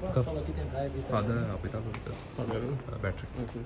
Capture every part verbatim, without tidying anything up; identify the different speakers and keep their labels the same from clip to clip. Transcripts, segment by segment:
Speaker 1: هذا أعطيته باتري.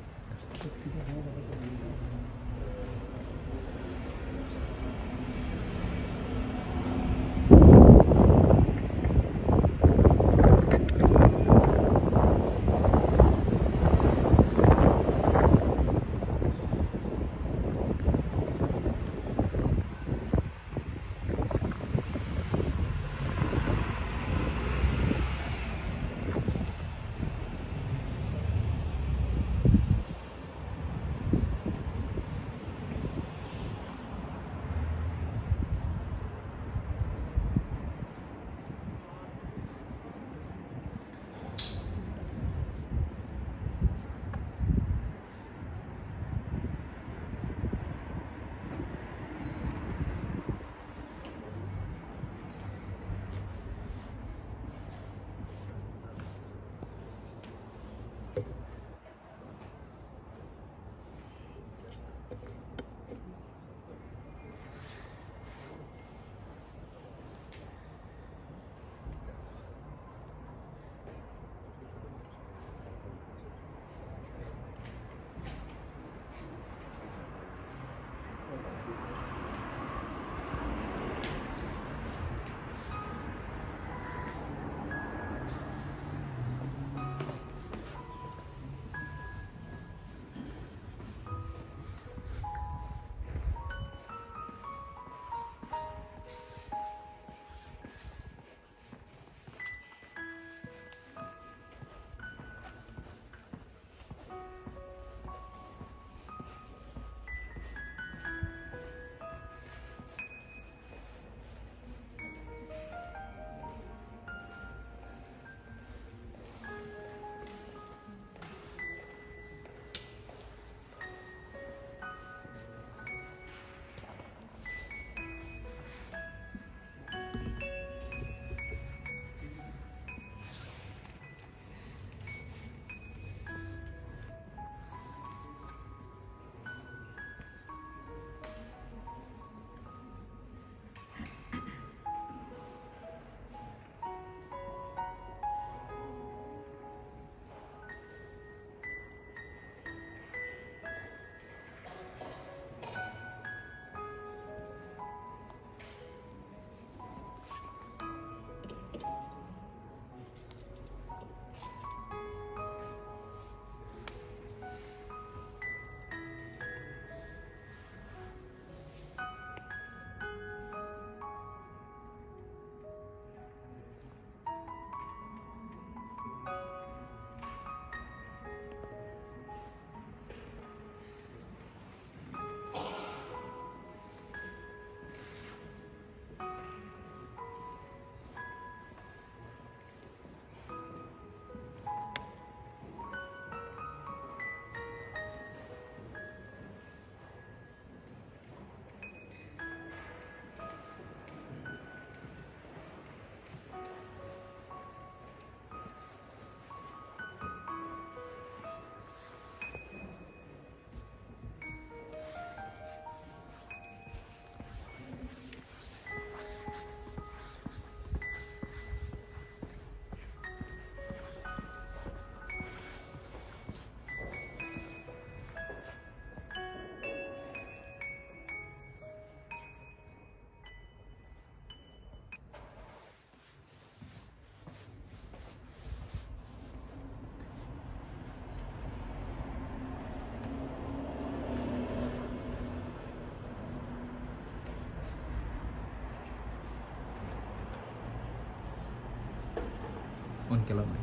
Speaker 2: Un kilometer.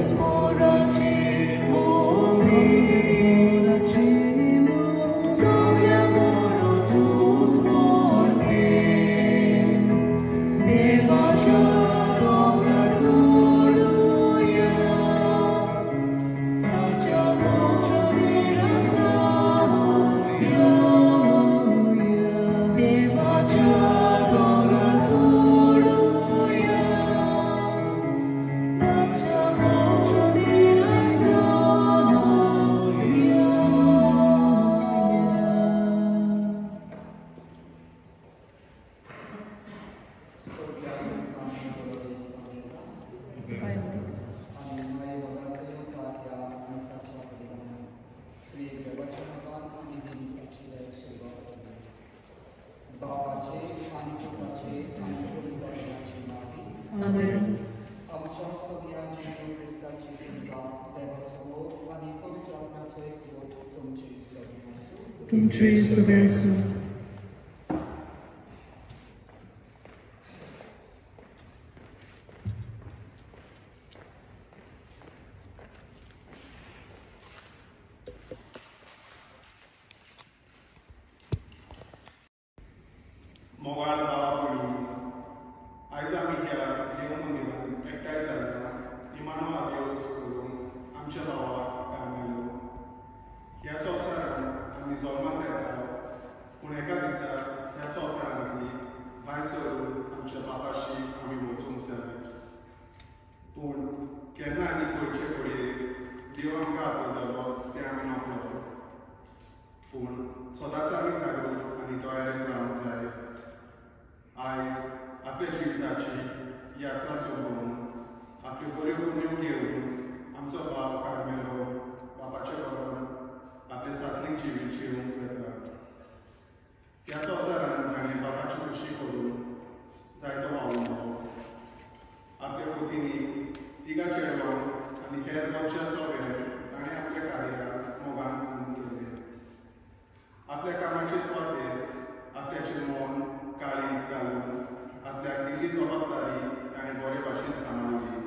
Speaker 2: तुमचे सगळ्यांसो
Speaker 3: मोगाळ भावा आयज आमी ह्या देव मंदिरांत एकठांय जाल्ल्या इमानो आदिवस करून आमच्या भावाक कार्मेलो ह्या संवसारांत आमी जल्माक येता पूण एका दिसा ह्या संवसारांतली भायर सरून आमच्या बापाशी आमी वचूंक जाय पूण केन्ना आनी खंयचे कडेन देव आमकां आपयतलो तें आमी नकळो पूण सदांच आमी जागरूक आनी तयारेन रावंक जाय आयज आपल्या जिविताची यात्रा सोडून आपल्यो बऱ्यो पुण्यो घेवन आमचो भाव कार्मेलो बापाच्या बरोबर आपले सासरीक जिवीत जिवंक येता ह्या संवसारांत ताणें बापाची खुशी करून जायतो वावुरलो आपल्या पत्नी तिगा चेडवान आनी हेर गोंयच्या सगळे ताणें आपल्या कार्याक मोगान करून केले आपल्या कामाचे स्वातेर आपल्याचें मन काळीज घालून आपल्याक दिल्ली जबाबदारी ताणें बरे भाशेन सांबाळली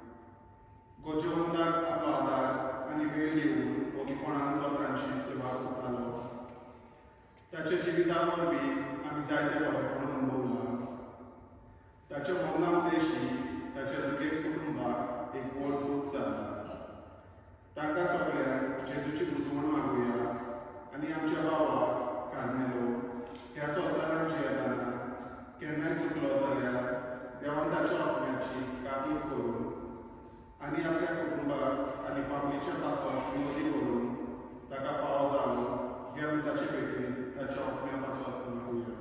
Speaker 3: गोजवंताक आपलो आदार आनी वेळ दिवन ओगीपणान लोकांची सेवा करतालो ताच्या जिविता वरवीं आमी जायते बरेपण अनुभवलां ताच्या मौना उद्देशी ताच्या जुगेज कुटुंबाक एक व्हड दूख जाला तांकां सगळ्यांक जेजूची बुजवण मागुया आनी आमच्या भावाक कार्मेलो ह्या संवसारांत जियेताना केन्नाय चुकलो जाल्यार देवान ताच्या आत्म्याची काकूट करून आनी आपल्या कुटुंबाक आनी फामिलीच्या पासवाक मदती करून ताका पाव जावन ह्या दिसाचे भेटेन ताच्या आत्म्या पासवाक मागुया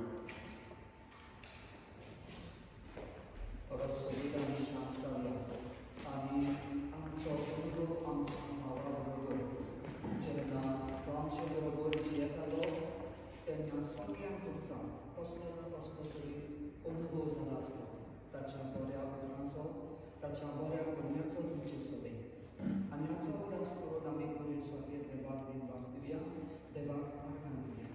Speaker 4: आनी आमचो बंधू आमच्या भावा बरोबर जेन्ना तो आमचे बरोबर जियेतालो तेन्ना सगळ्यांक तुमकां कसलो ना कसलो तरी अनुभव जाला आसता ताच्या बऱ्या उतरांचो ताच्या बऱ्या पुण्याचो तुमचे सगळे आनी हाचो उदास करून आमी बरे स्वातेर देवाक दिनवास दिवया देवाक आराधना दिवया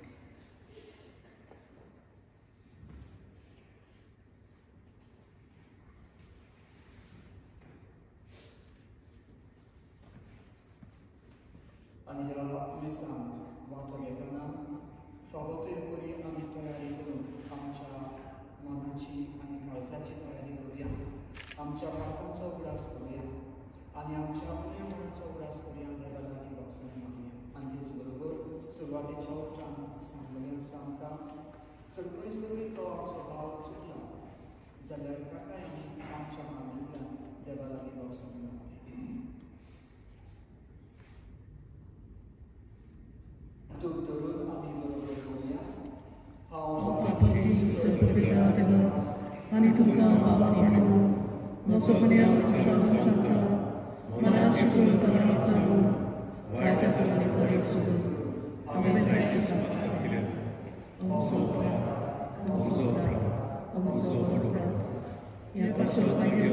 Speaker 4: आनी ह्या मिसांत वांटो घेतना फावतूय बरी आमी तयारी करून आमच्या मनाची आनी काळजाची तयारी करुया आमच्या पापांचो उडास करुया आनी आमच्या पुण्या मनाचो उडास करुया देवा लागीं वचून मागुया आनी तेच बरोबर सुरवातेच्या उतरान सांगलें आसा आमकां जर खंय सगळी तो आमचो भाव चुकला जाल्यार ताकाय आमी आमच्या मागण्यांतल्यान देवा लागीं वचून मागुया दूख धरून आमी बरोबर करुया
Speaker 2: बापाकी सर्वपिता देवा आनी तुमकां बाबा म्हणून म्हजो पर्यावरण सारका मनाची कोणताना विचारून वायटा तरांनी बरी सोडून हांवें जायते अमसो अमसो अमसो अपराध ह्या पासून मागीर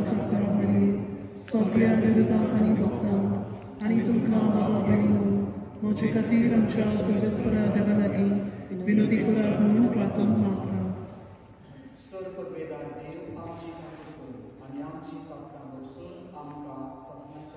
Speaker 2: सगळ्या विरोधांत आनी भक्तांत आनी तुमकां बाबा भयणीनो म्हजे खातीर आमच्या सगळ्या देवा लागीं विनोदी करात म्हणून प्रार्थना मागता
Speaker 4: सर्व वेदांत देव आमची काळजी करून आनी आमची पातकां बसून आमकां सासणाची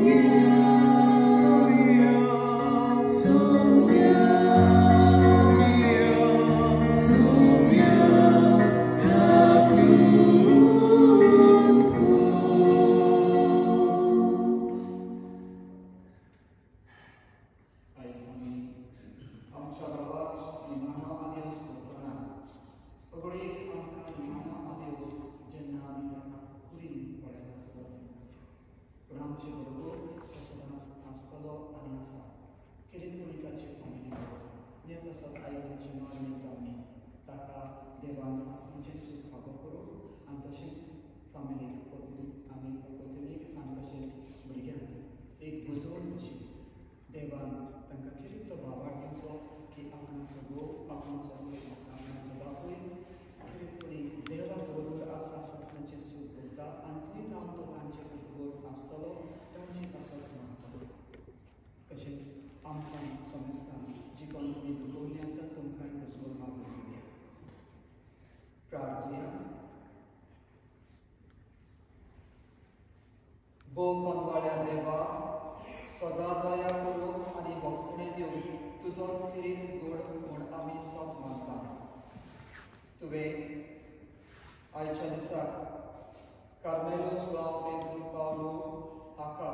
Speaker 4: आयच्या दिसाक Carmelo, Joao, Pedro, Paulo, हाका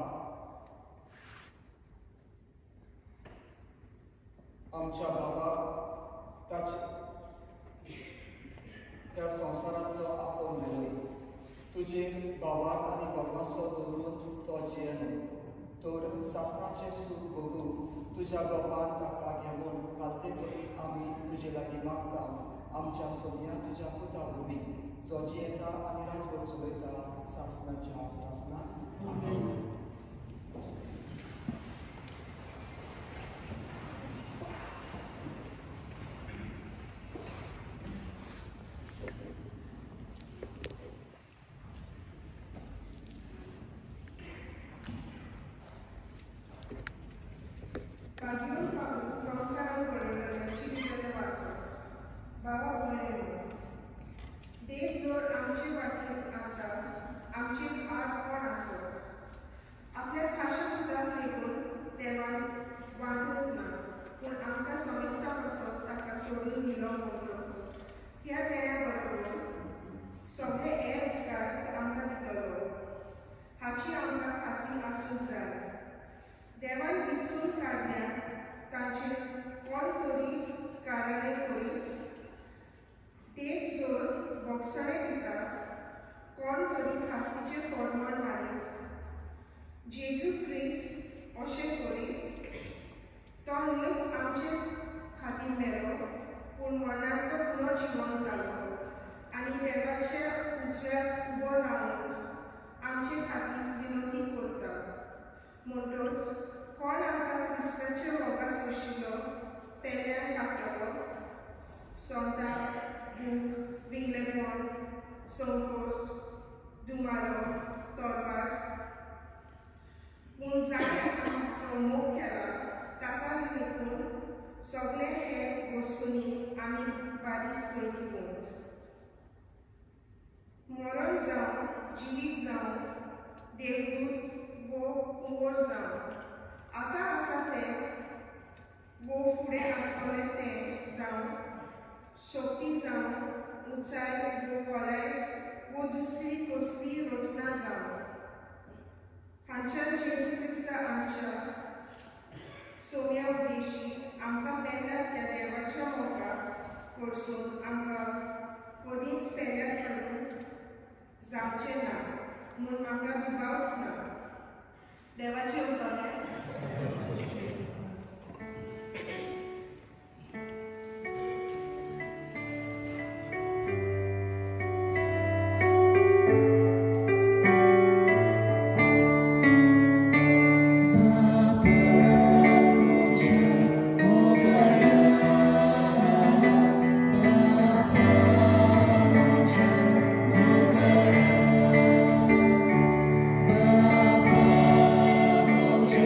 Speaker 4: आमच्या बाबाक ताचे त्या संवसारांतलो आपोल मेळ्ळी. तुजे बाबाक आनी गोरवासो दवरून तो जियेलो. तर सासणाचें सूख बघून तुज्या गोपान ताका घेवन कालते पडी आमी तुजे लागीं मागता. आमच्या सोन्या तुज्या पुता उबी जो जियेता आनी राजवट चलयता सासणाच्या सासणाक. आमेन.
Speaker 5: बाबा उलयलो. देव जोर आमचे वाटेन आसा, आमची आड कोण आसत. आपल्या खाशा पुताक लेगून देवान वांटूंक ना, पूण आमकां समेस्ता पासत ताका सोडून दिलो म्हणटच ह्या देण्या बरोबर सगळे हेर उपकार आमकां दितलो हाची आमकां खात्री आसूंक जाय. देवान विचून काडल्या तांचे कोण तरी कारणे करीत देव जोर बोगसणे दिता कोण तरी खासीचे फर्मण मारीत. जेजू क्रिस्त अशें करीत तो न्हयच आमचे खातीर मेलो, पूण मरणांतलो पुनर्जीवन जालो आनी देवाच्या उजव्यार उबो रावन आमचे खातीर विनंती करता. म्हणटच कोण आमकां क्रिस्ताच्या मोगास वशिलो पेल्यान काडटलो. सोंताक, दूख, विंगलेपण, संकोच, दुमारो, तोरपार, पूण जाणें आमचो मोग केला ताका लागून सगळे हे वस्तूंनी आमी बारी सोयरी कोण. मरण जावं जिवीत जावं देवदूत वो कुंवर जावं आतां आसा तें वो फुडें आसतलें तें जावं शक्ती जावं उंचाय वो खोलाय वो दुसरी कसली रचना जावं हांच्यान जेजू क्रिस्ता आमच्या सोम्या उद्देशी आमकां मेळ्ळ्या त्या देवाच्या मोगा कडसून आमकां कधीच पेल्यार हाडून जावचें ना म्हूण म्हाका दुबावच ना. देवाचें उतरलें.
Speaker 2: Baba,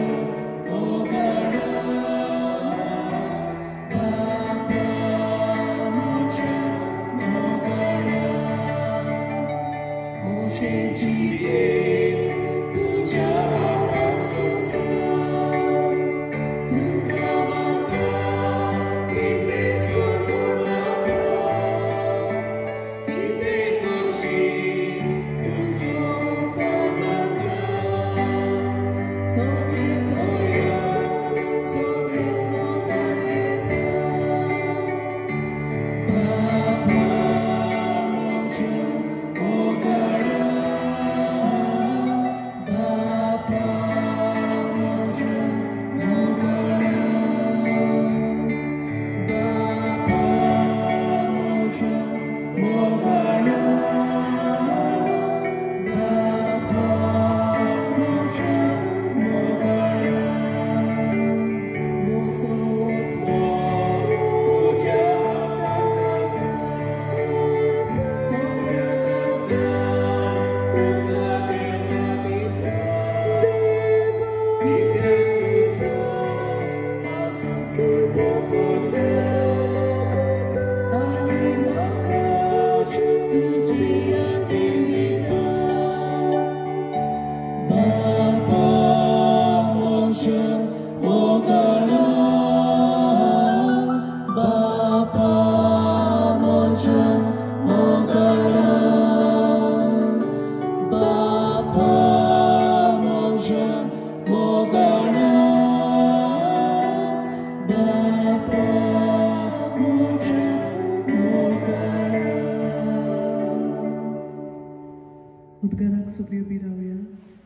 Speaker 2: सगळी उभी राहूया.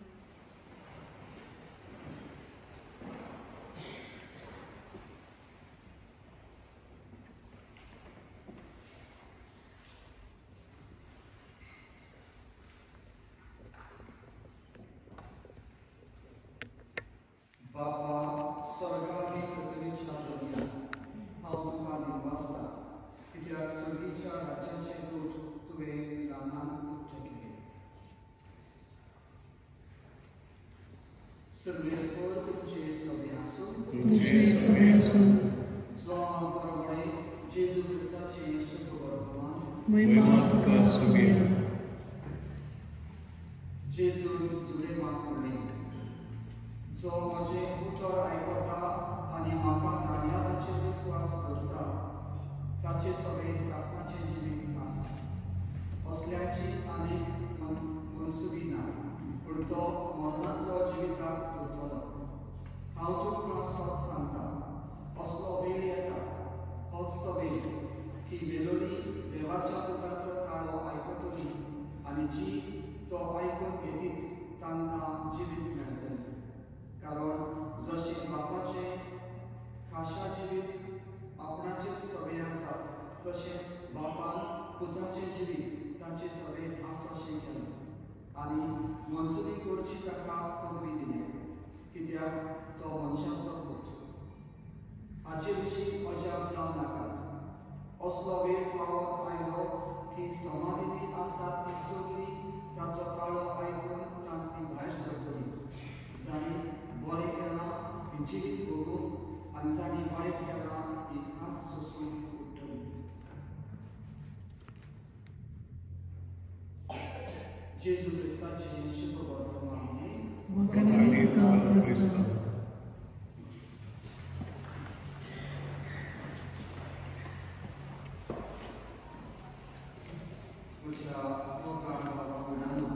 Speaker 4: Bapa sorgani putri Chandra, how to call the master. It is Surgicha Rajan Root to a Laman Chakiri. Service for the chase of the Asu,
Speaker 2: The chase of Anslem.
Speaker 4: Joao Parvare, Jesus Christa chase of Gorman,
Speaker 2: महिमा प्रकाश सूर्य.
Speaker 4: Jesus Zulema Puri. जो माझे उतर ऐकता आणि म्हाका धाडला ताचे विश्वास करता ताचे सगळे शासनाचे जिवीत आसा असल्याची आनी मनसुबी ना पूण तो मरणांतलो जिविताक उरतलो. हांव तुमकां सत सांगता असलो वेळ येता होच तो वेळ की मेलोनी देवाच्या पुताचो काळो आयकतली आनी जी तो आयकून घेतीत तांकां जिवीत मेळटलें. कारण जशे बापाचे खाशा जिवीत आपणाचेच सगळे आसा तशेंच बापान पुताचे जिवीत ताचे सगळे आसाशें केलें आनी मनसुबी करची ताका पदवी दिल्या कित्याक तो मनशांचो पूत. हाचे विशीं अजाप जावं नाकात. असलो वेळ पावत आयलो की समाधींनी आसतात ती सगळीं ताचो काळो आयकून तांतली भायर सरतलीं. जाणी बरें केलां जिवीत भोगूंक आनी जाणी वायट केलां ही खास सोसून उठ्ठलीं. जेजू क्रिस्ताचे शुभ वर्तमान
Speaker 2: वगैरे का प्रसाद.
Speaker 4: म्हज्या मोगाळ भावा भयणांनो,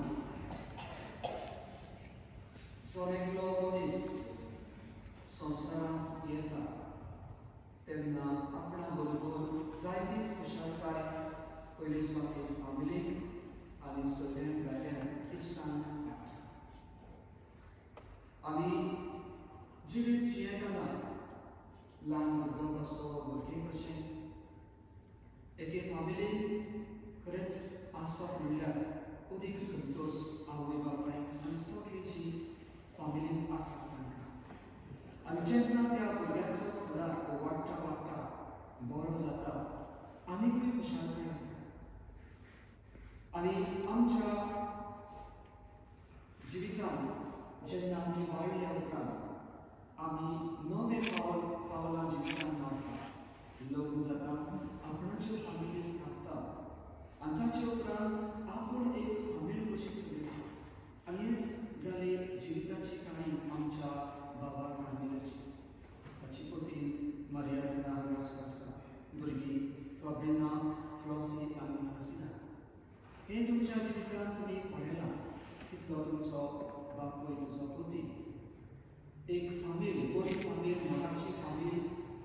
Speaker 4: सोनेकलो मनीस संवसारांत येता तेन्ना आपणा बरोबर जायतीच खुशालकाय पयली सुवातेर फामिलीक आनी सगळ्यांक भायल्यान इश्टांक हाडटा. आनी जिवीत जियेतना ल्हान भुरगो कसो भुरगे कशें एके फामिलीन खरेंच आसप म्हणल्यार अदीक संतोश आवय बापायक आनी सगळीं जी फामिलीन आसता तांकां. आनी जेन्ना त्या भुरग्याचो फुडार वाडटा वाडटा बरो जाता आनीकूय खुशालकाय येता. आनी आमच्या जिवितांत जेन्ना आमी वाडल्या उपरांत आमी नवे पावल पावलां जिवितांत मारता. लग्न जाता आपणाच्यो फामिली स्थापता आनी ताचे उपरांत आपूण एक फामील कशी चलयता. आनी हेच जाली जिविताची काणी आमच्या बाबा कार्मेलाची. ताची पत्नी मारियाजना हांगासर आसा. भुरगीं फॉब्रिना, फ्लॉसी आनी फ्रॉसिना. हे तुमच्या जिवितांत तुमी पळयलां कितलो तुमचो बापूय तुजो पती एक फामील बरी फामील मोलाची फामील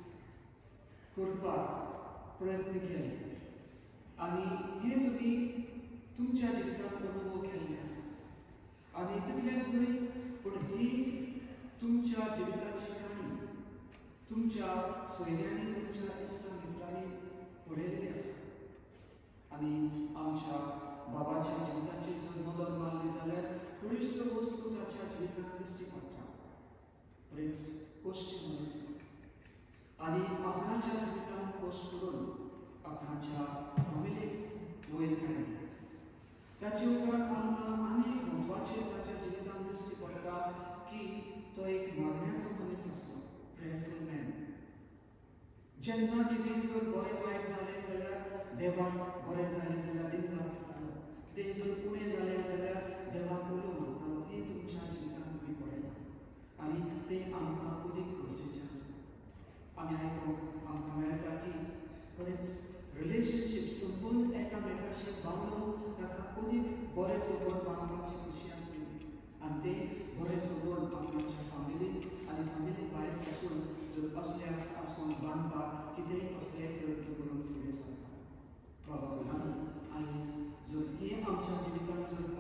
Speaker 4: करपाक प्रयत्न केले आनी हे तुमी तुमच्या जिवितांत अनुभव केल्ले आसा. आनी तितलेंच न्हय पूण ही तुमच्या जिविताची काणी तुमच्या सोयऱ्यांनी तुमच्या इश्ट मित्रांनी पळयल्ली आसा. आनी आमच्या बाबाच्या जिविताची जर नदर मारली जाल्यार थोड्योश्यो वस्तू ताच्या जिवितांत दिश्टी पडटा. प्रिन्स कश्ट मनीस आनी आपणाच्या जिवितांत कश्ट करून आपणाच्या फामिलीक वयर काडली. ताचे उपरांत आमकां आनी एक म्हत्वाचें ताच्या जिवितांत दिश्टी पडटा की तो एक मागण्याचो मनीस आसलो. Prayerful man. जेन्ना कितें जर बरें वायट जालें जाल्यार देवाक बरें जालें जाल्यार दिनवास जातालो. कितें जर उणें जालें जाल्यार देवाक उलो मारतालो. हें तुमच्या जिवितांत तुमी पळयलां आनी तें आमकां अदीक गरजेचें आसा. आमी आयकूंक आमकां मेळटा की खरेंच रिलेशनशीप संबंद एकामेकाशी बांदून ताका अदीक बरें संबंद बांदपाची खुशी आसतली आनी तें बरें संबंद आपणाच्या फामिलीन आनी फामिली भायर पासून जर असले आसून बांदपाक कितेंय कसलेय प्रयत्न करून फुडें सरता. बाबा भयणांनो, आयज जर हें आमच्या जिवितांत जर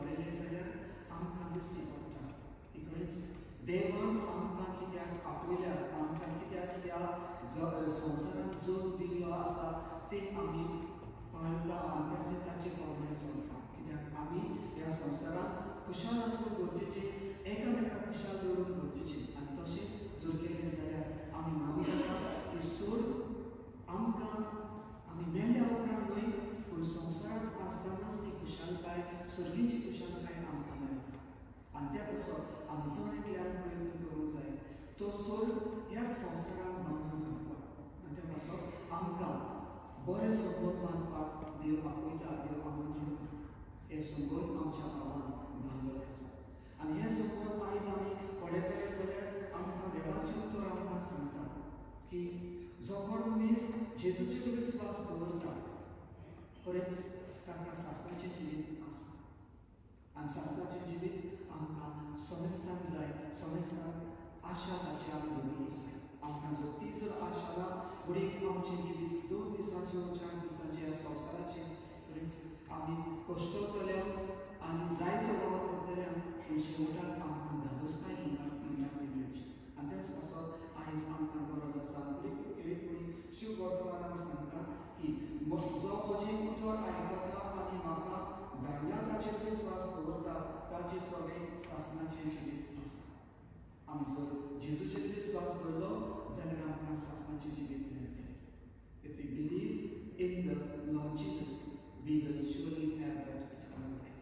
Speaker 4: देवान आमकां कित्याक आपयल्यात आमकां कित्याक ह्या संवसारांत जोग दिल्लो आसा ते आमी पाळटा आनी ताचे ताचे पावलां चलता कित्याक आमी ह्या संवसारांत खुशाल आसूं गरजेचें एकामेकाक खुशाल दवरूंक गरजेचें आनी तशेंच जर केलें जाल्यार आमी म्हणूंक जाता की सोड आमकां आमी मेल्या उपरांत न्हय पूण संवसारांत आसतनाच ती खुशालकाय सर्गीची खुशालकाय आमकां मेळटा आनी त्या पासत आमी चड एकल्यान प्रयत्न करूंक जाय तो सोड ह्याच संवसारांत बांदून हाडपाक आनी त्या पासत आमकां बरें संबंद बांदपाक देव आपयता देव आमंत्रण करता हे संबंद आमच्या भावान बांदलेले आसा आनी हे संबंद आयज आमी पळयतले जाल्यार आमकां देवाचें उतर आमकां सांगता की जो कोण मनीस जेजूचेर विस्वास दवरता खरेंच ताका सासणाचें जिवीत आसा आनी सासणाचें जिवीत आमकां समेस्तान जाय समेस्तान आशा ताची आमी दवरूंक जाय आमकां जर ती जर आशा ना फुडें आमचें जिवीत दोन दिसांचें वा चार दिसांचें ह्या संवसाराचें खरेंच आमी कश्टतल्यान आनी जायतो वावर करतल्यान पूण शेवटाक आमकां धादोसकाय इनाम मेळची आनी त्याच पासत आयज आमकां गरज आसा एक कोणी शिव वर्तमानांत सांगता की जो म्हजें उतर आयकता आनी म्हाका धाडला ताचेर विस्वास दवरता ताचें सगळें सासणाचें जिवीत आसा आमी जर जेजूचेर विस्वास दवरलो जाल्यार आमकां सासणाचें जिवीत मेळटलें If we believe in the Lord Jesus, we will surely have that eternal life.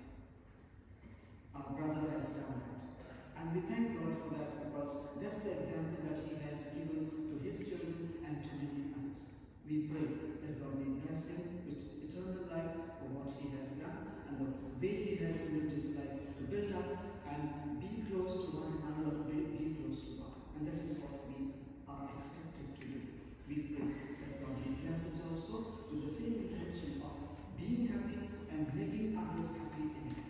Speaker 4: Our brother has done that. And we thank God for that because that's the example that he has given to his children and to many others. We pray that God may bless him with eternal life for what he has done and the way he has lived his life to build up and be close to one another, be, be close to God. And that is what we are expected to do. We pray that God may bless us also with the same intention of being happy and making others happy in life.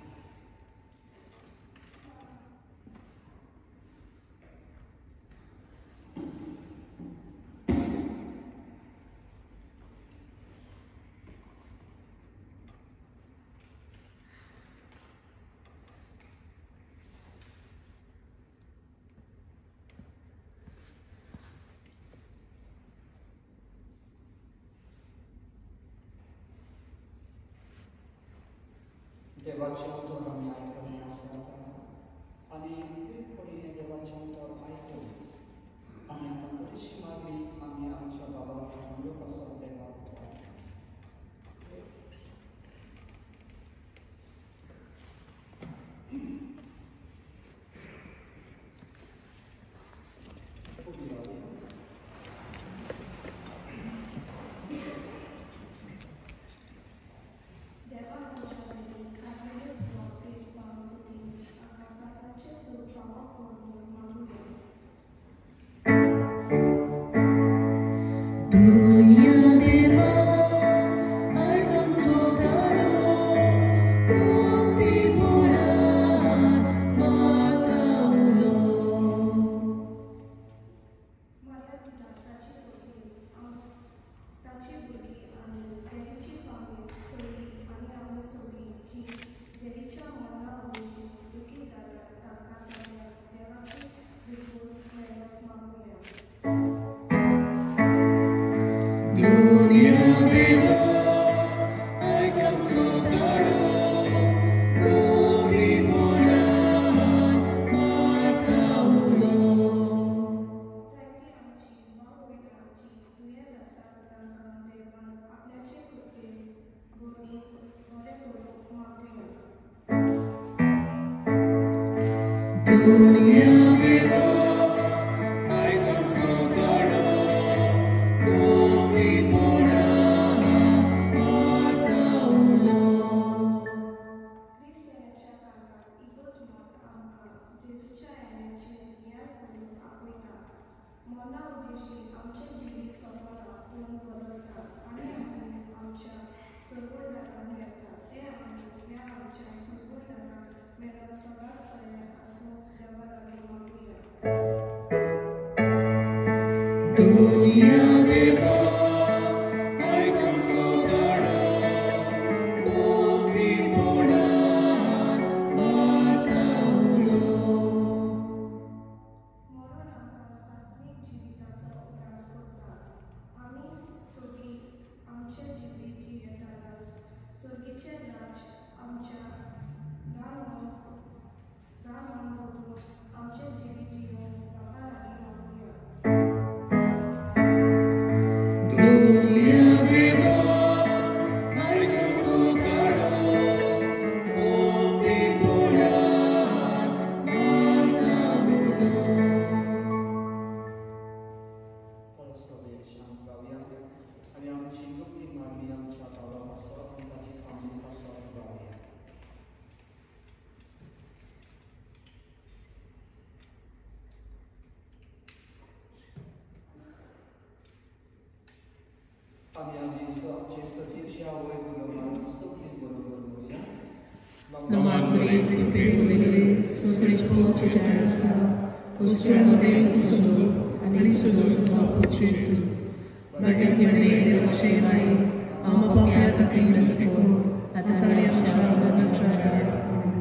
Speaker 4: देवाचें उतर आमी आयकलें आसा आनी कोणी हें देवाचें उतर आयकून आमी आतां तरेची मागणी आमी आमच्या बाबा कार्मेलो पासून देवाक आनी आमी जे सगळींची आवय म्हणून सगळीं बरोबर म्हणुया.
Speaker 2: Naman muli pinipili sa Kristo Chesa, Australia din sunod, ani sunod sa Jesu. Bagay kini ni Rachemay, ang mapapayakating na tiko, at natalya siya na nangyayari.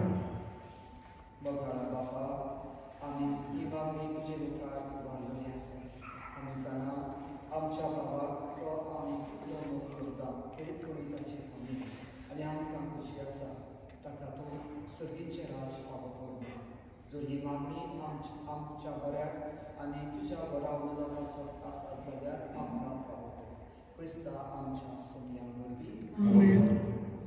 Speaker 4: Bapa, Bapa, आम्ही इमामी तुझे विकार वाढवले असते. आम्ही जाणा आमच्या बाबाचो आम्ही तुझा मोग करता, खेळ करिताची आम्ही आणि आमकां खुशी आसा. ताका तूं सगळींचे राज फावो करूं. जर ही मागणी आमच्या बऱ्याक आनी तुज्या बरा उलोवपाचो आसत जाल्यार आमकां फावो कर. क्रिस्ता आमच्या सोम्या वरवीं.
Speaker 2: आमेन.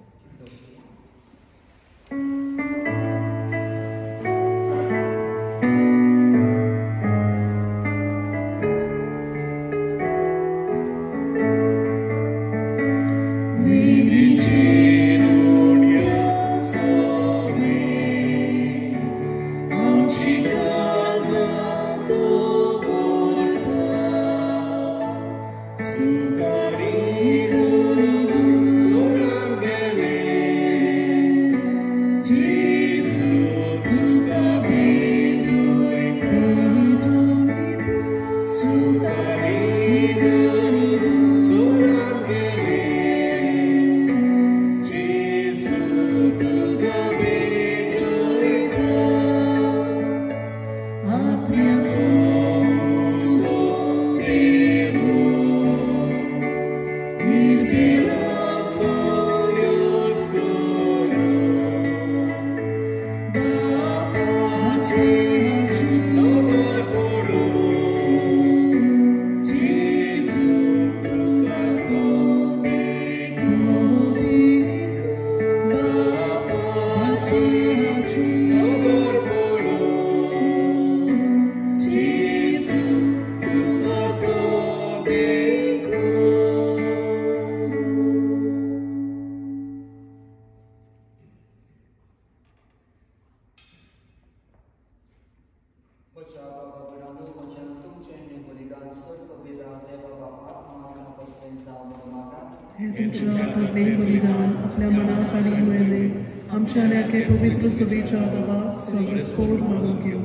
Speaker 2: Pavitra Savicha Baba, Sarvaspor Malagyo.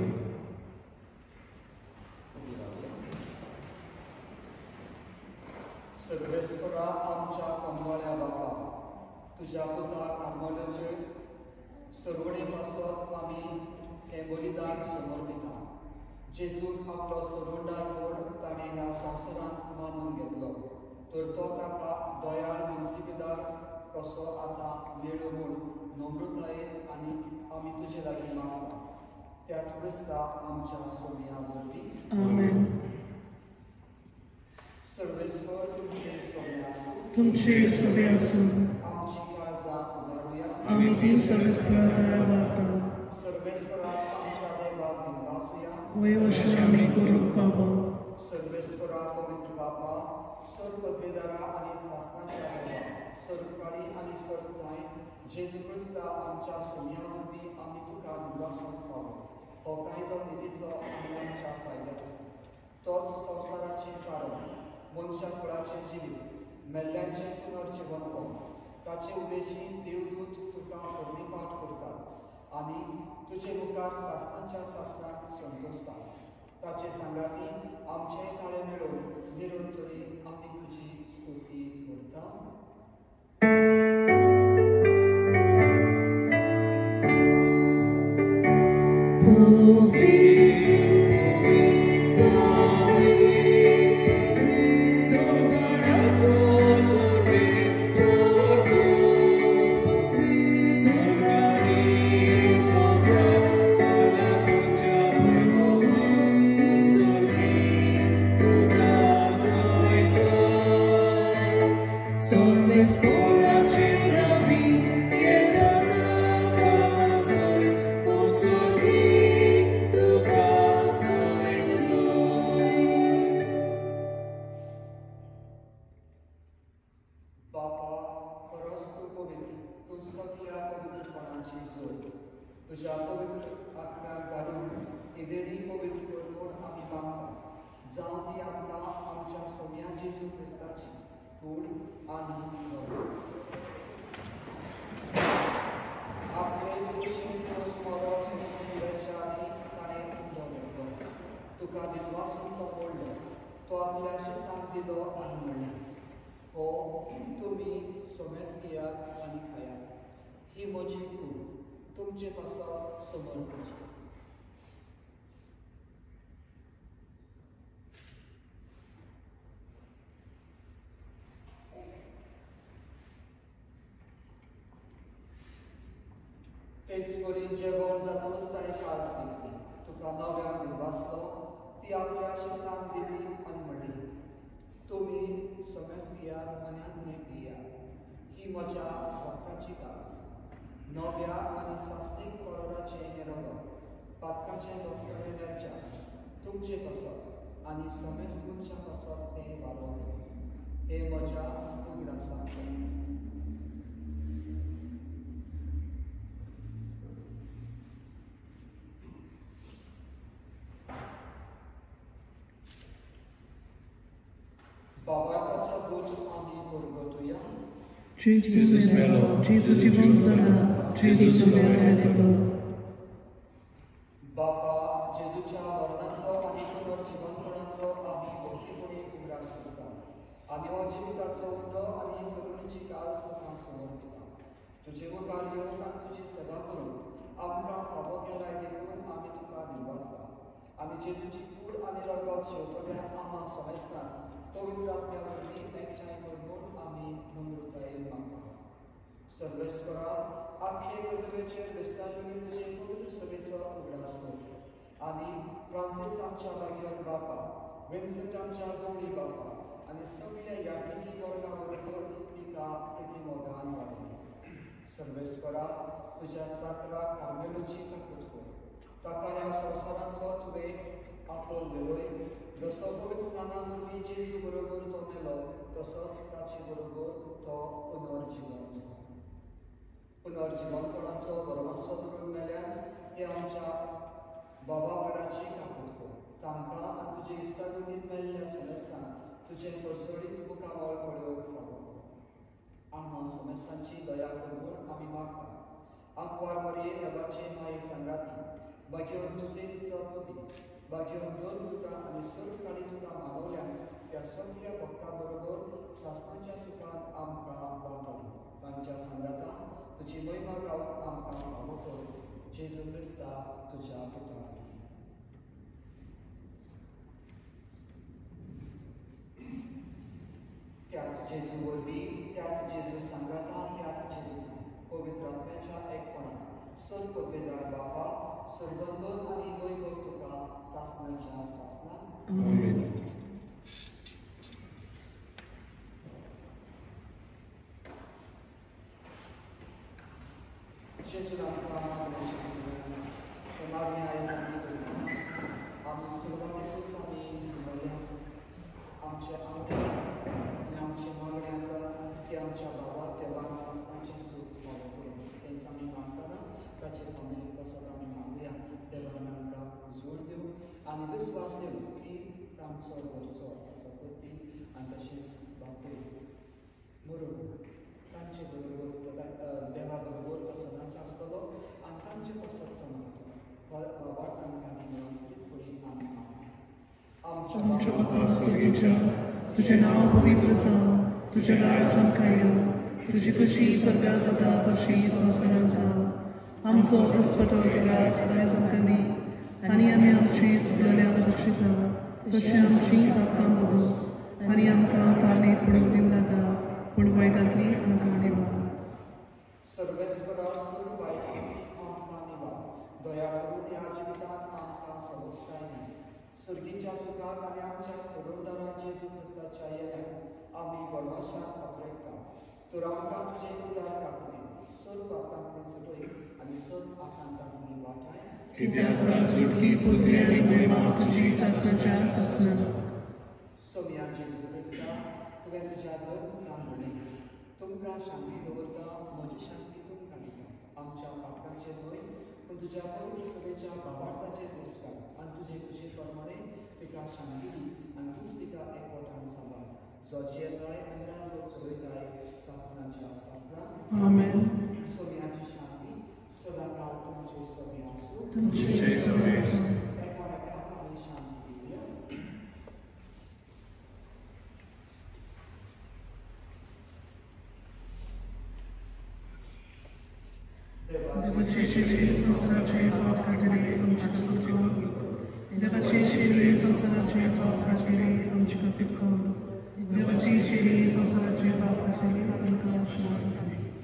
Speaker 4: सर्वेस्परा आमच्या कमवाल्या बाबा, तुझ्या पुता कार्मेलोचे सरवडे पासत आमी हे बलिदान समर्पिता. जेजून आपलो सरवंडार व्हड ताणें ह्या संवसारांत मानून घेतलो, तर तो ताका दयाळ मनसिबेदार कसो आतां मेळ्ळो म्हूण नम्रतायेन आनी आमी तुजे लागीं मागता. त्याच क्रिस्ता आमच्या सोम्या वरवीं.
Speaker 2: आमेन.
Speaker 4: सर्वेस्वर तुमचे सोमे आसूं.
Speaker 2: तुमचे सगळे आसूं.
Speaker 4: आमची काळजां उबारुया.
Speaker 2: आमी ती सर्वेस्पराक वागता.
Speaker 4: सर्वेस्पराक आमच्या देवाक दिनवासुया.
Speaker 2: वैवश्य आमी करूंक फावो.
Speaker 4: सर्वेस्परा पवित्र बापा, सर्वपदवेदारा आनी शासनाच्या देवा, सर्वकाळी आनी सर्वथाय जेजू क्रिस्ता आमच्या सोम्या वरवीं आमी तुका दिनवासूंक फावो. हो कायदो नितीचो आनी आमच्या फायद्याचो. तोच संवसाराचें कारण, मनशा कुळाचें जिवीत, मेल्ल्यांचें पुनर्जिवनपण. ताचे उदेशी देवदूत तुका परनिपाट करतात आनी तुजे मुखार शासनाच्या शासनाक संतोसतात. ताचे सांगाती आमचे ताळे मेळोवन निरंतरी आमी तुजी स्तुती करता.
Speaker 2: Thank you.
Speaker 4: तो आपल्याशी सांग दिलो आनी म्हणलें, हो तुमी सोमेस घेयात आनी खायात, ही म्हजी कूड, तुमचे पासत समोर करची. तेच बरी जेवण जातूच ताणें काल्स घेतली, तुका नव्याक दिलवासलो, ती आपल्याशी सांग दिली आनी म्हणली, तुमी सोमेस घेयात आनी आनी पियात, ही म्हज्या रक्ताची काल्स. नव्या आनी सासणीक कोरोनाचे हें रगत, पातकाचें लोकसणे वेरच्या, तुमचे पासत आनी सोमेस मनशा पासत तें वालोवले. हे म्हज्या उगडासाक बाबार्ताचा दूत आमी परगटुया.
Speaker 2: Jesus melo, Jesus jivanzana, Jesus melo.
Speaker 4: बापा जेजूच्या वर्णाचो आनी पुनर्जीवनपणाचो आमी भक्तीपणी उगडास करता, आनी हो जिविताचो उंडो आनी सगळीची काल तुका समर्पिता. तुजे मुखार येवंक आनी तुजी सेवा करूंक आमकां फावो केलाय देखून आमी तुका दिलवासता, आनी जेजूची कूड आनी रगत शेवटल्या आम्हा समेस्तान पवित्र आत्म्या वरवीं एकठांय करून आमी नम्रतायेन मागता. सर्वेस्परा आख्खे पृथ्वीचेर विस्तारलेले तुजे पवित्र सभेचो उगडास कर, आनी फ्रांसीस आमच्या भाग्यवान बापा, विन्सेंट आमच्या गवळी बापा, आनी सगळ्या यात्रिकी वर्गा बरोबर तिका प्रितीमोगान वाडय. सर्वेस्परा तुज्या चाकरा कार्मेलोची ताकद कर, ताका ह्या संवसारांतलो तुवें आपयलोय, जसो पवित्र स्नाना वरवीं जेजू बरोबर तो मेलो, तसोच ताचे बरोबर तो पुनर्जीवन जालो. पुनर्जीवनपणाचो बरवासो करून मेल्यान ते आमच्या बाबा वाडाची ताकद कर, तांकां आनी तुजे इश्टागतींत मेल्ल्या समेस्तान तुजे परसडीत मुखावळ पळोवंक फावो कर. आम्हा समेस्तांची दया करून आमी मागता. आंकवार मरये देवाचे माये सांगाती, भाग्यवान तुजेरीचो पुती, भाग्यवान दोन तुका आनी सर्व काळी तुका मानवल्यान त्या सगळ्या भक्तां बरोबर सासणाच्या सुखान आमकां वांटोडी. तांच्या सांगातान तुजी महिमा गावंक आमकां फावो कर. जेजू क्रिस्ता तुज्या पुता. त्याच जेजू वरवीं, त्याच जेजू सांगाता, त्याच जेजू पवित्र आत्म्याच्या एकपणान सत पदवेदार बापा, सर्वंदोन आनी वैभव तुका सासणाच्या सासणान.
Speaker 1: आमेन.
Speaker 4: जेजू आमकां मागणेचें दिवस, ते मागणे आयज आमी करतना आमी सुरवातेकूच आमी म्हणलें आसा, आमचे आवडे आसा आनी आमचे मागणे आसा की आमच्या बाबा देवाक सासणाचें सूख फावो करूं. तेंच आमी मागतना ताचे फामिलीक पासत आमी मागुया. देवान आमकां उजवण दिवं आनी विस्वास दिवं की तांचो घरचो ताचो पती आनी तशेंच बापूय मरून तांचे बरोबर देवा बरोबर तो सदांच आसतलो आनी तांचे पासत तो मागतलो. बाबा तांकां मेळून फुडें आमी मागता.
Speaker 2: आमच्या बापा स्वर्गीच्या, तुझें नांव पवित्र जावं, तुजें राज्य आमकां येवं, तुजी कशी स्वर्गांत जाता तशी संवसारांत जावं. आमचो दिसपटो आज आयज आमकां दी, आनी आमी आमची चुकलेल्यांक बक्षिता, तशें आमची पातकां बगोस, आनी आमकां तारणेंत पडूंक दिवं नाका, पूण वायटांतली आमकां निवार.
Speaker 4: सर्वेस्परा सूर वायटांतली आमकां निवार. दया करून ह्या जिवितांत आमकां समजताय दी. सर्गीच्या सुखाक आनी आमच्या सोडवणारा जेजू क्रिस्ताच्या येण्याक आमी वर्माशान पातळटा. तर आमकां तुजे उदार काकुदी, सर्व पापांतली सुटय आनी सर्व आकांतांतली वाटाय.
Speaker 2: कित्याक राजवटी पदवी आनी महिमा तुजी सासणाच्या सासणाक.
Speaker 4: सोम्या जेजू क्रिस्ता, तुवें तुज्या दोन पुतांक म्हणलें, तुमकां शांती दवरता, म्हजी शांती तुमकां दिता. आमच्या पातकांचेर न्हय पूण तुज्या पवित्र सभेच्या भावार्थाचेर दिसता आनी तुजे खुशी प्रमाणें तिका शांती दी आनी तूंच तिका एकवटान सांबाळ. जो जियेताय आनी राजो चलयताय सासणाच्या सासणाक.
Speaker 2: आमेन.
Speaker 4: सोम्याची शांती सदांकाळ तुमचे सभे आसूं.
Speaker 2: तुमचे सभे आसूं.
Speaker 4: एकामेकांक आमी शांती दिवया.
Speaker 2: Devacișii samsaracei papkatiri amchikapitko. Devacișii samsaracei papkatiri amchikapitko. Devacișii samsaracei papkatiri amchikapitko.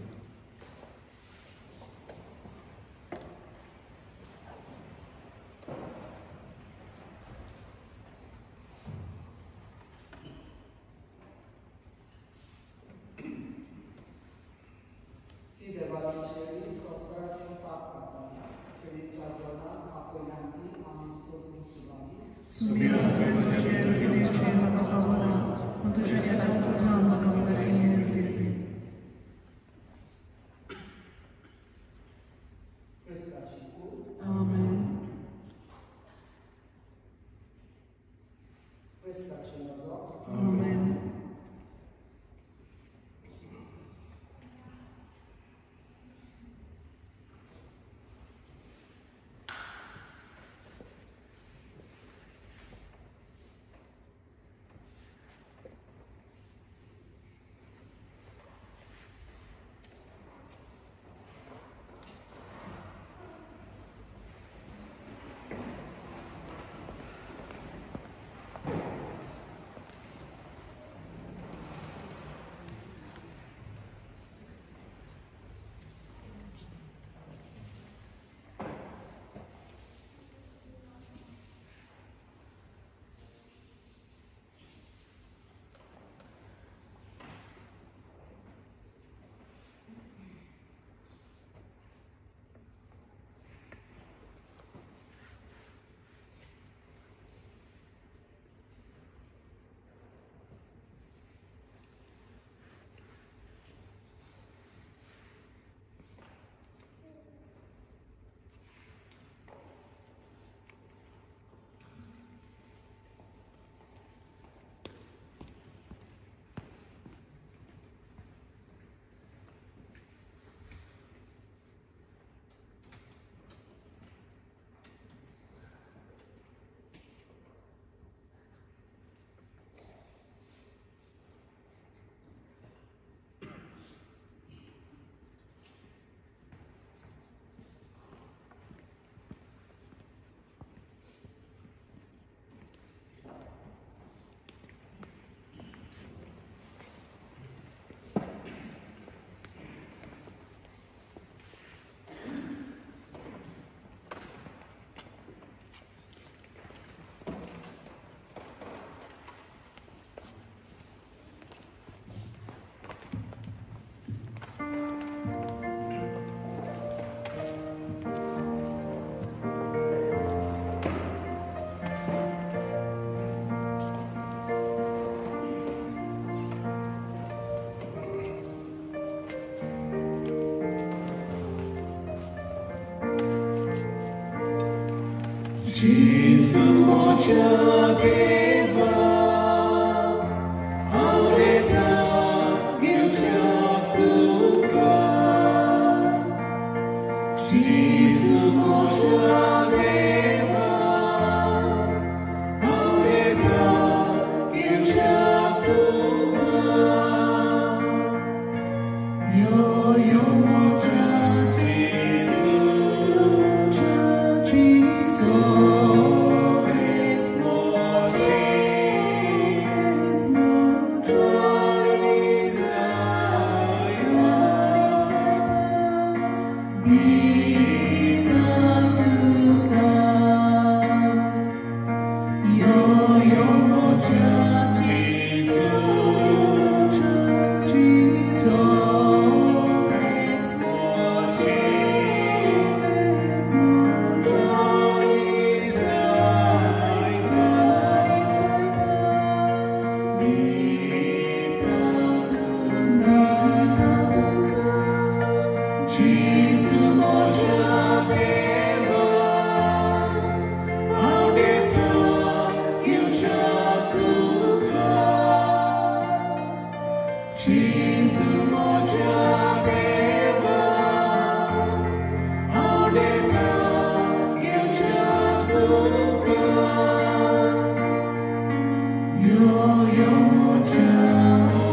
Speaker 6: Jesus mocha deva, aureda gilcha tuka. Jesus mocha deva, aureda gilcha tuka. Yo yo mocha Jesus, Jesus.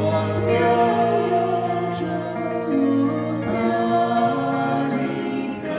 Speaker 6: Praise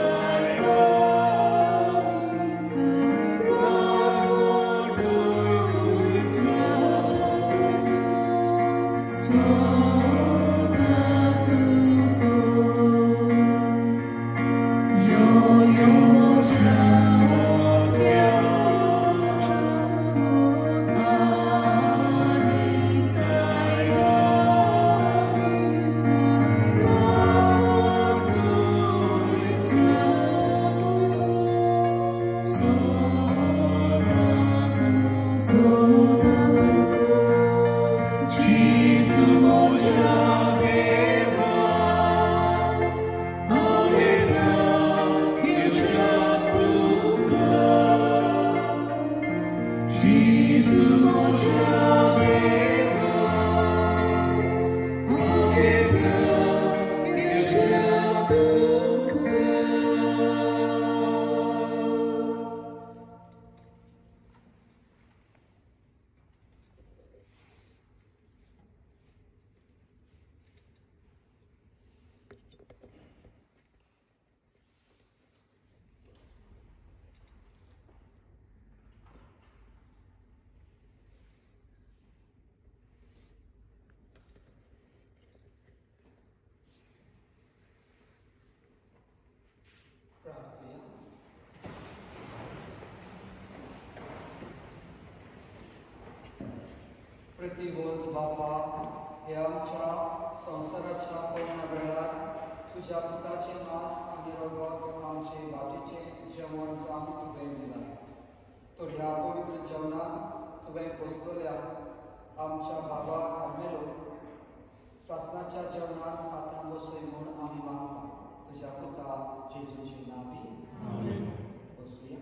Speaker 4: प्रतिबोध बापा, हे आमच्या संसाराच्या कोण्या वेळार तुझ्या पुताचे मांस आनी रगत आमचे वाटेचे जेवण जावन तुवें दिला. तर ह्या पवित्र जेवणात तुवें बसलेल्या आमच्या बाबा कार्मेलो सासणाच्या जेवणात हातान बसय म्हूण आमी मागता. तुझ्या पुता जेजूचे नांवी बसुया.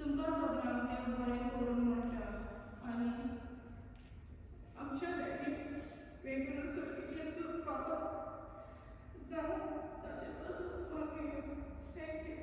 Speaker 5: तुमकां सगळ्यांक देव बरें करून म्हणटा आनी आमच्या देखीक वेगळो सुटीचे सूख वापस जावं ताचे पासून मागीर थँक्यू.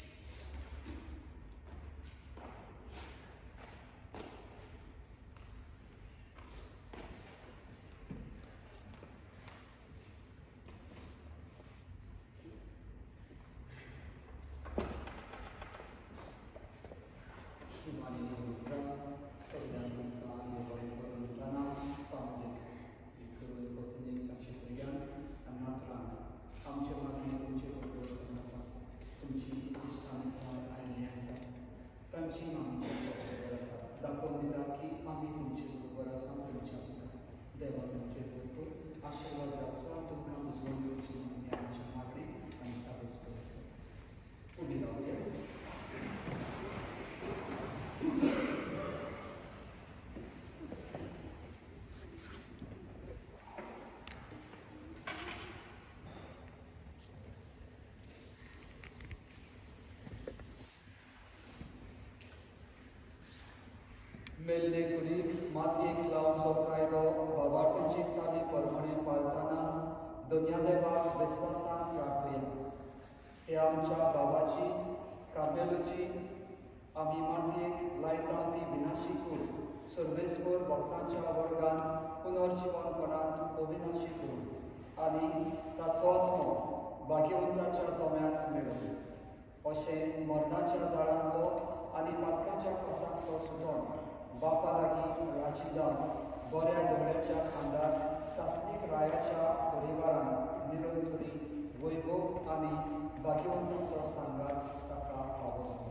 Speaker 4: मेल्ले कुडीक मातयेक लावन सोकायलो बाबार्थांची चाली परमणे पाळतना दोनया देवाक विस्वासान प्रार्थया. हे आमच्या बाबाची कार्मेलोची आमी मातयेक लायता ती विनाशी कूड सर्वेस्वर भक्तांच्या वर्गांत पुनर्जीवनपणांत अविनाशी कूड आनी ताचो आत्मो भाग्यवंताच्या जम्यांत मेळो. अशें मरणाच्या जाळांतलो आनी पातकांच्या पासांतलो सुटोन बापा लागीं राजी जावन बऱ्या दोळ्याच्या खांदार सासनीक रायाच्या परिवारान निरंतरी वैभव आनी भाग्यवंतांचो सांगात ताका फावो जालो.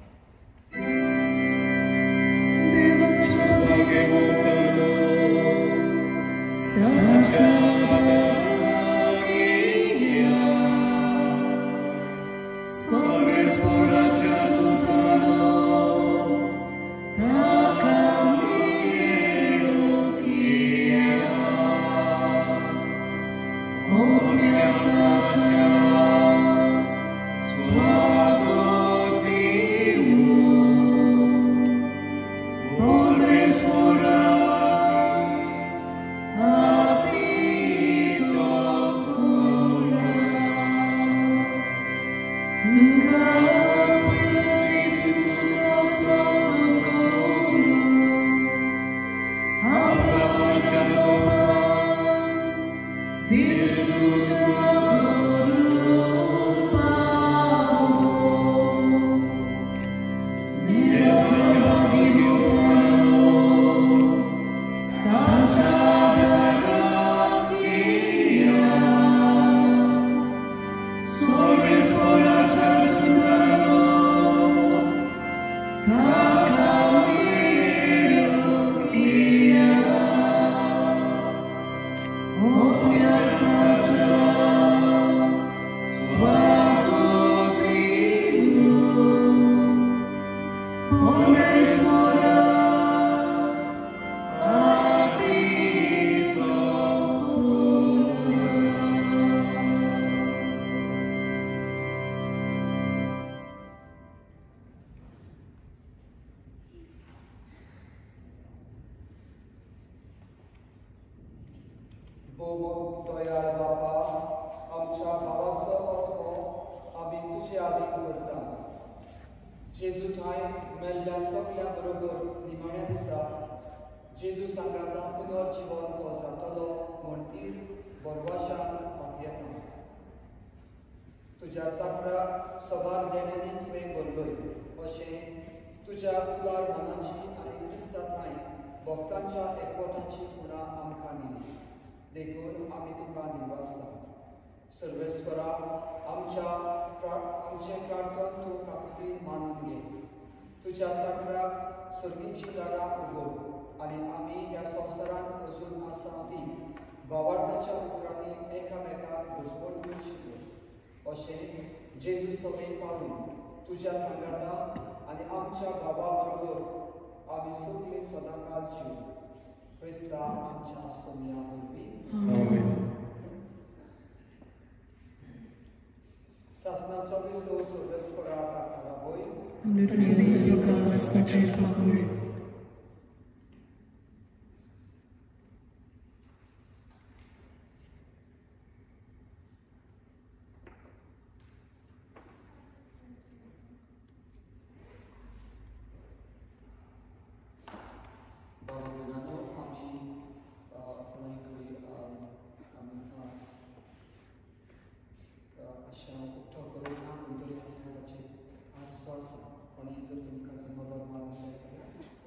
Speaker 4: तुझ्या चांकडाक सबार देण्याने तुवें भरलोय अशें तुज्या उदार मनाची आनी क्रिस्तांताय भक्तांच्या एकवटाची खुणा आमकां दिली देखून आमी तुका दिवसता. सर्वेस्परा आमच्या आमचे प्रार्थन तूं काकुतीन मानून घे. तुज्या चांकडाक सर्गीची दारां उगड आनी आमी ह्या संवसारांत अजून आसा ती भावार्थाच्या उतरांनी एकामेकाक भुजबळ दिवंक शिकलो. अशें जेजू समेत पावून तुज्या सांगाता आनी आमच्या बाबा बरोबर आमी सगळीं सदांकाळ जीव क्रिस्ता आमच्या सोम्या वरवीं. शासनाचो विसव सर्वेस्परा ताका लागून
Speaker 2: Nu trăiește Lucas, face favor.
Speaker 4: आणि जर तुमकां मदत मागूंक जाय जाल्यार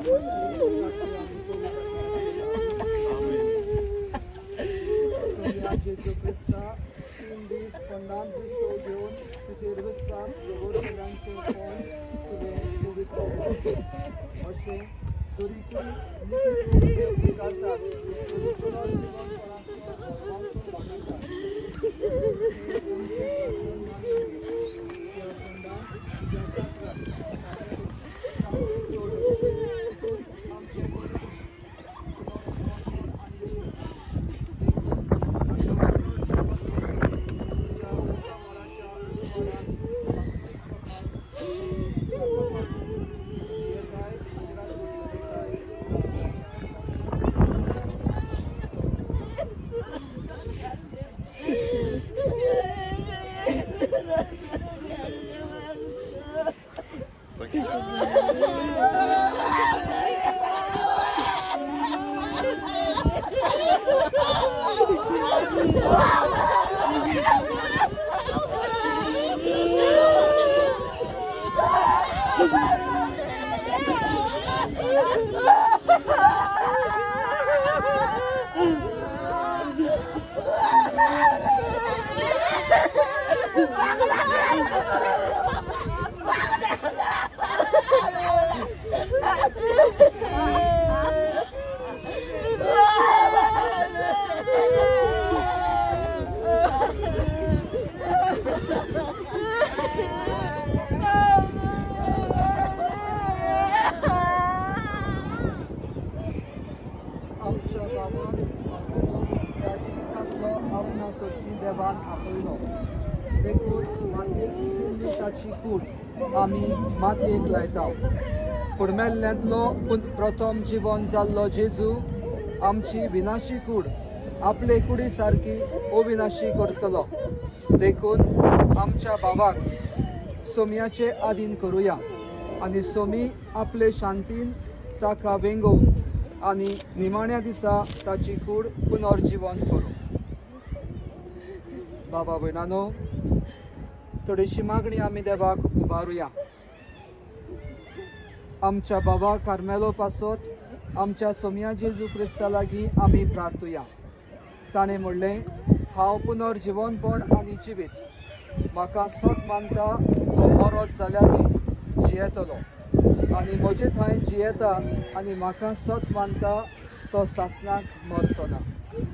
Speaker 4: Jesu Christa, in this command we show you to the response the word of the phone to the movie program. Oshe, Turi Turi, Niki Kata, Turi Turi, आमी मातयेक लायता कुडमेल्ल्यांतलो प्रथम जीवन जाल्लो जेजू आमची विनाशी कूड आपले कुडी सारकी अविनाशी करतलो देखून आमच्या बाबाक सोम्याचे आधीन करुया आनी सोमी आपले शांतीन ताका वेंगोवन आनी निमाण्या दिसा ताची कूड पुनर्जीवन करूं. बाबा भयणानो, थोडीशी मागणी आमी देवाक उबारुया. आमच्या बाबा कार्मेलो पासत आमच्या सोम्या जेजू क्रिस्ता लागीं आमी प्रार्थुया. ताणें म्हणलें, हांव पुनर्जीवनपण आनी जिवीत. म्हाका सत मानता तो मरत जाल्यारूय जियेतलो आनी म्हजे थंय जियेता आनी म्हाका सत मानता तो सासणाक मरचो ना.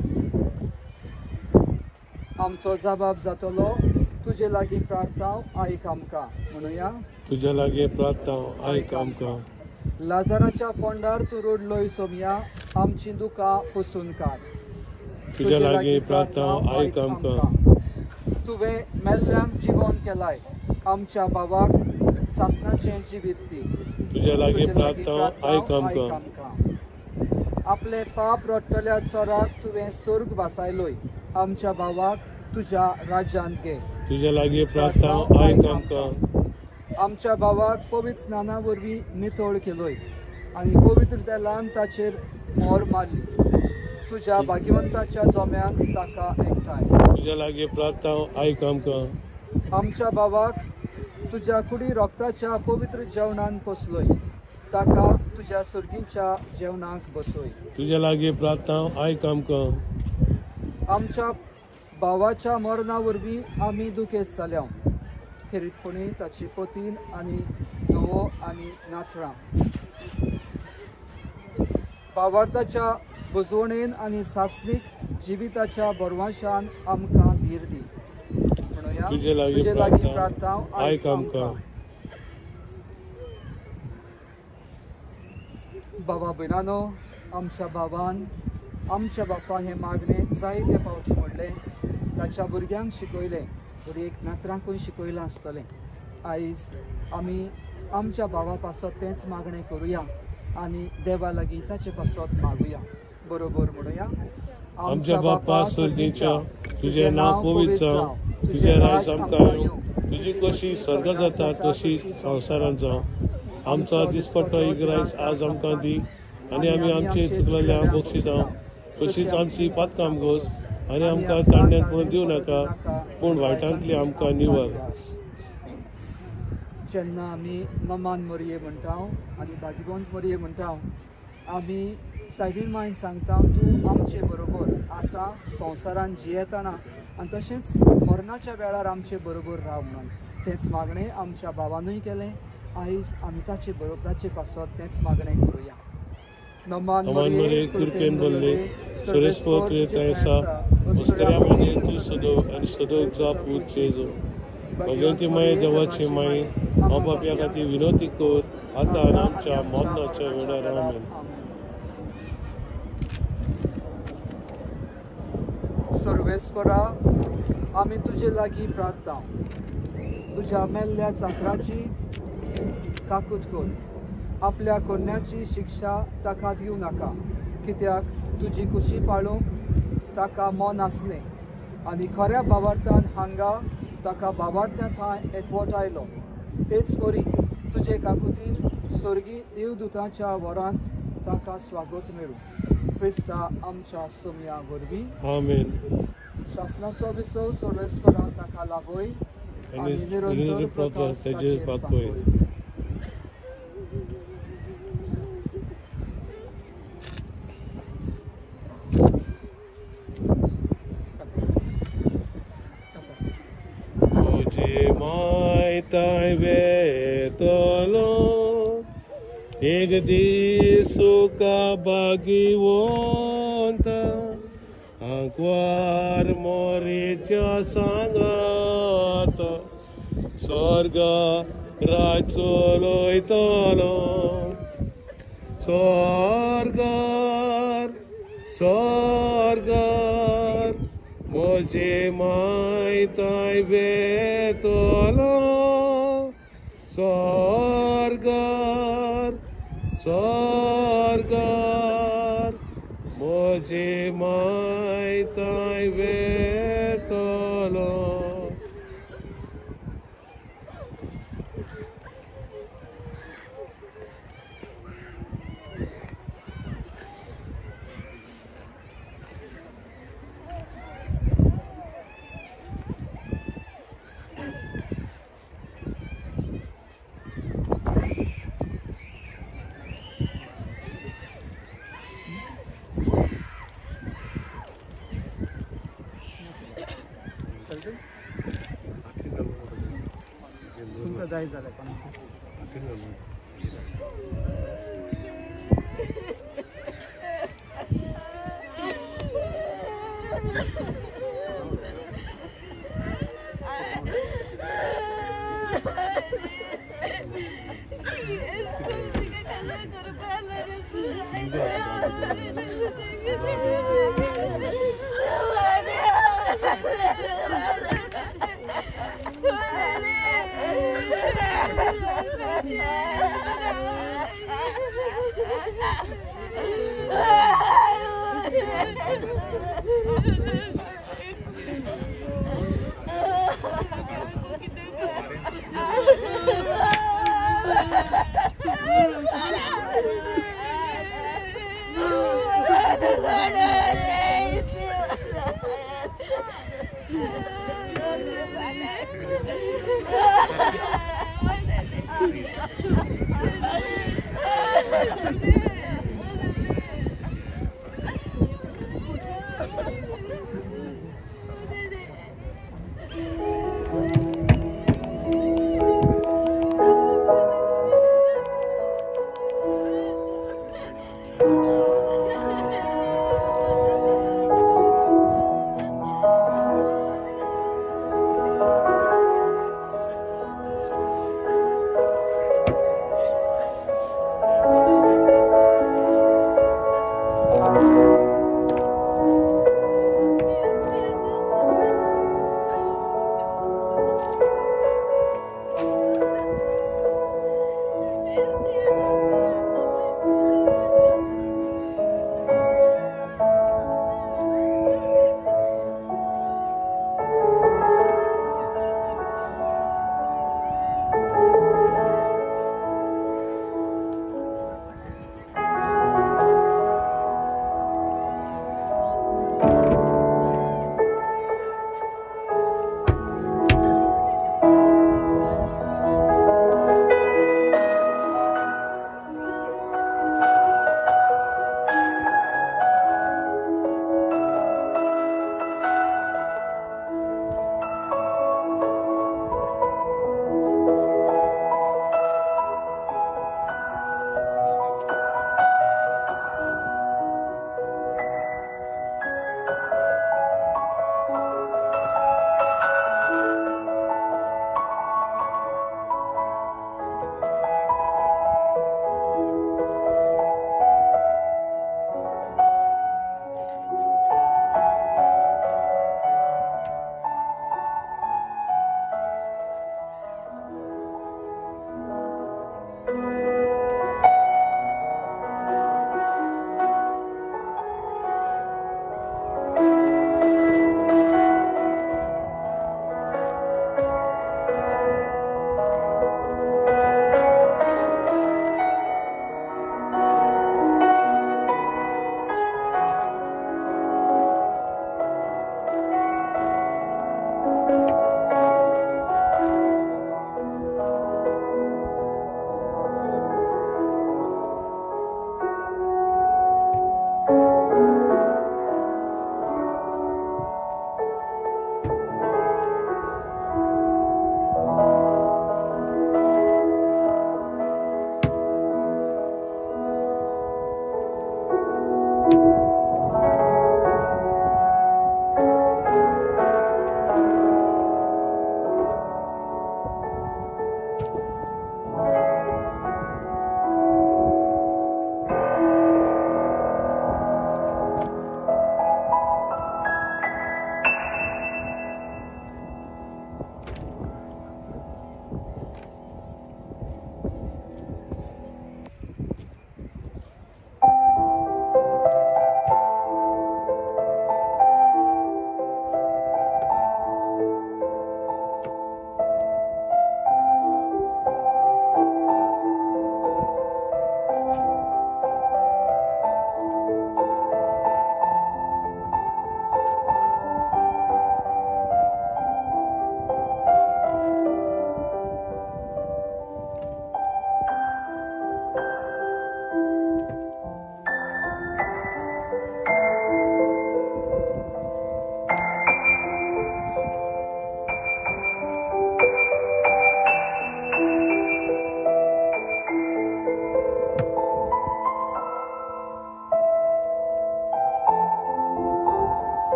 Speaker 4: आमचो जबाब जातलो, तुजे लागीं प्रार्थांव आयक आमकां. म्हणुया,
Speaker 7: तुजे लागीं प्रार्थांव आयक आमकां.
Speaker 4: लाजाराच्या फोंडार तूं रडलोय सोम्या, आमची दुकां पुसून काड.
Speaker 7: तुजे लागीं प्रार्थांव आयक आमकां.
Speaker 4: तुवें मेल्ल्यांक जिवन केलाय, आमच्या बाबाक सासणाचें जिवीत दी.
Speaker 7: तुजे लागीं प्रार्थांव आयक आमकां.
Speaker 4: आपले पाप रडटल्या चोराक तुवें स्वर्ग वासायलोय, आमच्या बाबाक तुज्या राज्यांत घे.
Speaker 7: तुजे लागीं प्रार्थांव आयक आमकां.
Speaker 4: आमच्या बाबाक पवित्र स्नाना वरवीं नितळ केलोय आनी पवित्र तेलान ताचेर मोर मारली. तुज्या भाग्यवंताच्या जोम्यान ताका एकठांय.
Speaker 7: तुजे लागीं प्रार्थांव आयक आमकां.
Speaker 4: आमच्या बाबाक तुज्या कुडी रोगताच्या पवित्र जेवणान पोसलोय, ताका तुज्या सुर्गीच्या जेवणाक बसोय.
Speaker 7: तुजे लागीं प्रार्थांव आयक आमकां.
Speaker 4: आमच्या भावाच्या मरणा वरवीं आमी दुखेस्त जाल्या, खेरीतपणी ताची पोतीन आनी धुवो आनी नातरां. भावार्थाच्या बुजवणेन आनी सासणीक जिविताच्या बरवाशान आमकां धीर दी. म्हणुया,
Speaker 7: तुजे लागीं प्रार्थांव आयक आमकां.
Speaker 4: बाबा भयणानो, आमच्या बाबान आमच्या बापान हें मागणें जायते फावटी म्हणलें. ताच्या भुरग्यांक शिकयलें, बरी एक नातरांकूय शिकयलां आसतलें. आयज आमी आमच्या बाबा पासत तेंच मागणें करुया आनी देवा लागीं ताचे पासत मागुया. बरोबर म्हणुया,
Speaker 7: आमच्या बापा सुर्गीच्या, तुजें नांव पवित्र जावं, तुजें राज आमकां येवं, तुजी कशी स्वर्ग जाता तशी संवसारांत जावं. आमचो दिसपट्टो इग्रायस आज आमकां दी आनी आमी आमचे चुकलेल्यांक बक्षिसां, तशीच आमची पातकां घोस आनी आमकां तांड्यांत पडून दिवं नाका, पूण वायटांतली आमकां निवळ.
Speaker 8: जेन्ना आमी ममान मोरये म्हणटा आनी भागीबंद मोरये म्हणटा आमी सायबीण मायन सांगता तूं आमचे बरोबर आतां संवसारान जियेतना आनी तशेंच मरणाच्या वेळार आमचे बरोबर राव म्हणून तेंच मागणें आमच्या भावानूय केलें आयज आमी ताचे बरोबर ताचे पासत तेंच मागणें करुया. नमान
Speaker 7: मोरये कृपेन भरले सुरेस्पोर क्रियेसा ostria mane tu sodo ani sodo zapu chezo Bhagwanti माये देवाची माई बापाप्या खातीर विनंती कर आतां आनी आमच्या मरणाच्या वेळार आमेन.
Speaker 8: सर्वेस्परा आमी तुजे लागीं प्रार्थना तुज्या मेल्ल्या चाकराची काकूट कर. आपल्या कोन्याची शिक्षा ताका दिवं नाका कित्याक तुजी कुशी पाळूंक ताका मन आसलें आनी खऱ्या भावार्थान हांगा ताका भावार्थ्या थंय एकवटायलो. तेच करी तुजे काकुतीन सर्गी देवदूतांच्या वरांत ताका स्वागत मेळूं. क्रिस्ता आमच्या सोम्या वरवीं
Speaker 7: आमेन.
Speaker 8: शासनाचो विसव सर्वेस्परा ताका लाभय आनी निरंतर प्रकाश ताचेर पातय.
Speaker 7: Mai vetolo एक दिसो का भागीवंता आंकवार मोरेच्या सांगात स्वर्ग राज्य लोयतलो स्वर्गार स्वर्गार म्हजे मायताय वेतलो स्वर्गार स्वर्गार म्हजे मायताय वेतलो.
Speaker 8: तुमकां जाय जाल्यार पण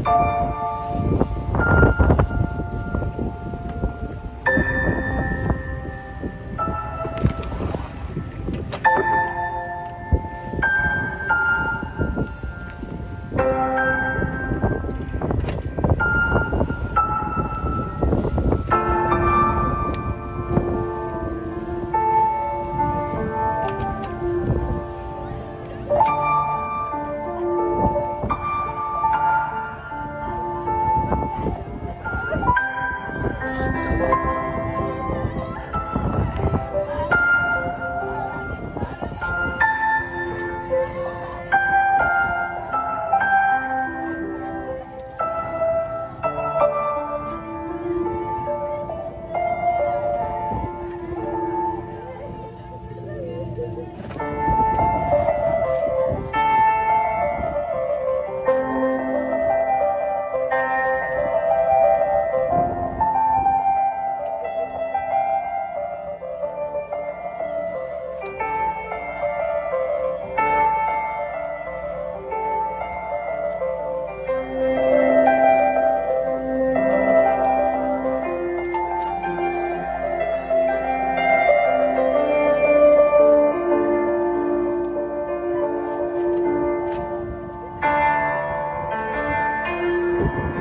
Speaker 9: Thank you.